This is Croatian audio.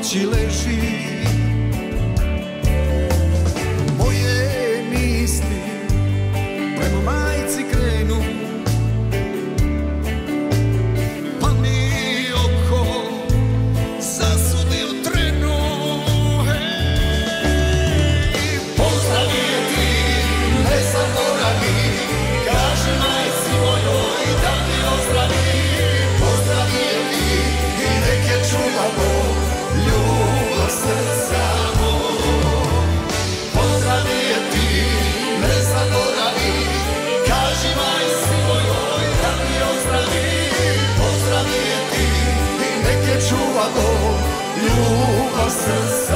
kući leži. Moje misli prema majci krenu, pa mi oko zasudi u trenu. Hej, pozdravi je ti, ne zaboravi, kaži majci mojoj da mi ozdravi. Pozdravi je ti i nek je čuva Bog ljubav srca moj. Pozdravi je ti, ne zaboravi, kaži majci mojoj da mi ozdravi. Pozdravi je ti i nek je čuva Bog ljubav srca.